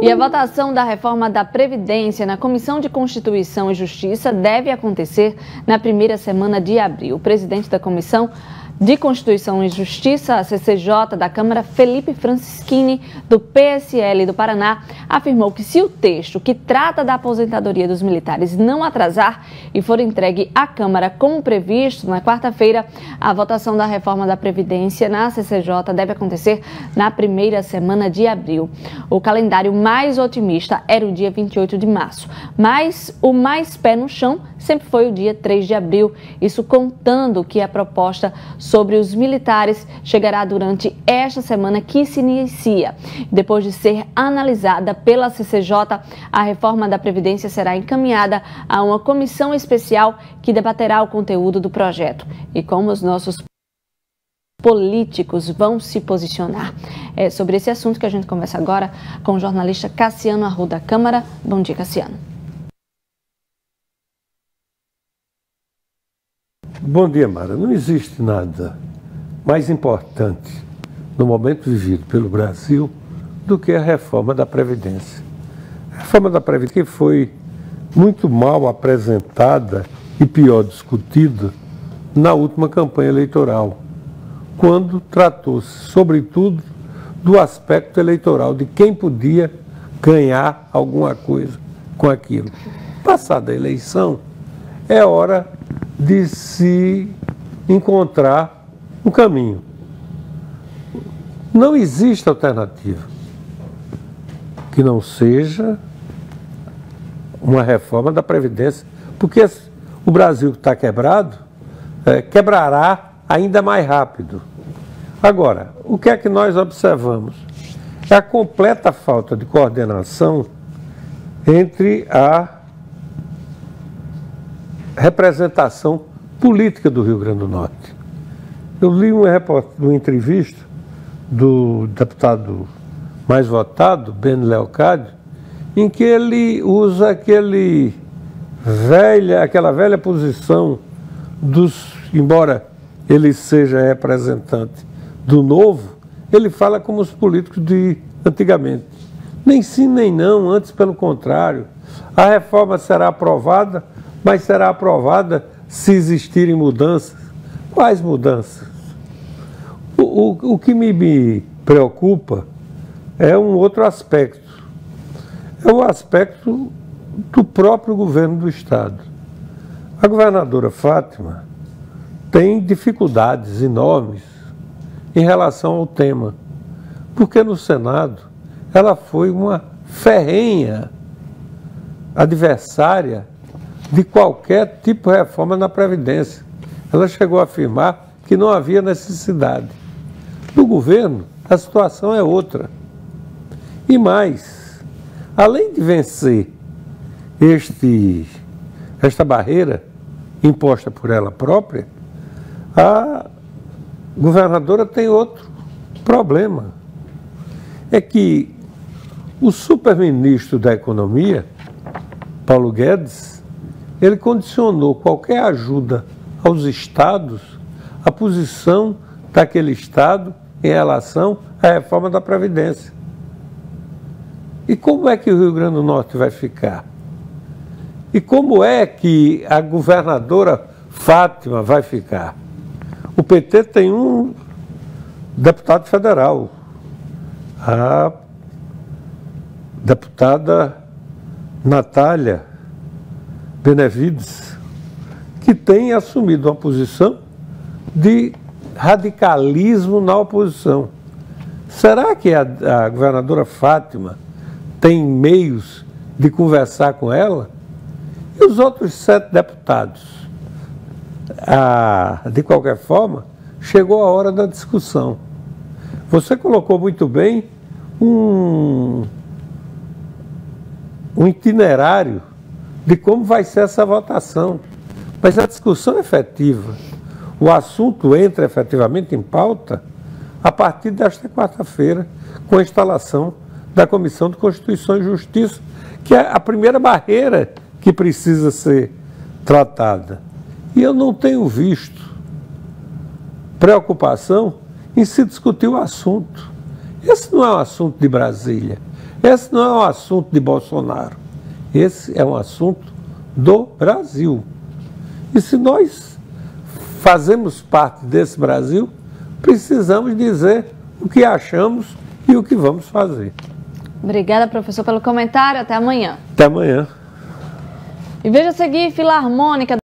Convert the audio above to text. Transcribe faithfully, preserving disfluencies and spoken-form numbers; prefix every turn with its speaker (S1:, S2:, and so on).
S1: E a votação da reforma da Previdência na Comissão de Constituição e Justiça deve acontecer na primeira semana de abril. O presidente da Comissão de Constituição e Justiça, a C C J da Câmara, Felipe Francischini, do P S L do Paraná, afirmou que se o texto que trata da aposentadoria dos militares não atrasar e for entregue à Câmara como previsto na quarta-feira, a votação da reforma da Previdência na C C J deve acontecer na primeira semana de abril. O calendário mais otimista era o dia vinte e oito de março, mas o mais pé no chão sempre foi o dia três de abril, isso contando que a proposta sobre os militares chegará durante esta semana que se inicia. Depois de ser analisada pela C C J, a reforma da Previdência será encaminhada a uma comissão especial que debaterá o conteúdo do projeto e como os nossos políticos vão se posicionar. É sobre esse assunto que a gente conversa agora com o jornalista Cassiano Arruda Câmara. Bom dia, Cassiano.
S2: Bom dia, Mara. Não existe nada mais importante no momento vivido pelo Brasil do que a reforma da Previdência. A reforma da Previdência que foi muito mal apresentada e pior discutida na última campanha eleitoral, quando tratou-se, sobretudo, do aspecto eleitoral, de quem podia ganhar alguma coisa com aquilo. Passada a eleição, é hora de se encontrar um caminho. Não existe alternativa que não seja uma reforma da Previdência, porque o Brasil que está quebrado é, quebrará ainda mais rápido. Agora, o que é que nós observamos? É a completa falta de coordenação entre a representação política do Rio Grande do Norte. Eu li uma, uma entrevista do deputado mais votado, Ben Leocádio, em que ele usa aquele velha, aquela velha posição dos, embora ele seja representante do novo, ele fala como os políticos de antigamente. Nem sim, nem não, antes pelo contrário. A reforma será aprovada, mas será aprovada se existirem mudanças. Quais mudanças? O, o, o que me, me preocupa é um outro aspecto. É o aspecto do próprio governo do Estado. A governadora Fátima tem dificuldades enormes em relação ao tema, porque no Senado ela foi uma ferrenha adversária de qualquer tipo de reforma na Previdência. Ela chegou a afirmar que não havia necessidade. No governo, a situação é outra. E mais, além de vencer este, esta barreira imposta por ela própria, a governadora tem outro problema. É que o superministro da Economia, Paulo Guedes, ele condicionou qualquer ajuda aos estados à posição daquele estado em relação à reforma da Previdência. E como é que o Rio Grande do Norte vai ficar? E como é que a governadora Fátima vai ficar? O P T tem um deputado federal, a deputada Natália Benevides, que tem assumido uma posição de radicalismo na oposição. Será que a, a governadora Fátima tem meios de conversar com ela? E os outros sete deputados? Ah, de qualquer forma, chegou a hora da discussão. Você colocou muito bem um, um itinerário de como vai ser essa votação. Mas a discussão efetiva, o assunto entra efetivamente em pauta a partir desta quarta-feira, com a instalação da Comissão de Constituição e Justiça, que é a primeira barreira que precisa ser tratada. E eu não tenho visto preocupação em se discutir o assunto. Esse não é um assunto de Brasília, Esse não é um assunto de Bolsonaro. Esse é um assunto do Brasil. E se nós fazemos parte desse Brasil, precisamos dizer o que achamos e o que vamos fazer.
S1: Obrigada, professor, pelo comentário. Até amanhã.
S2: Até amanhã.
S1: E veja a seguir, Filarmônica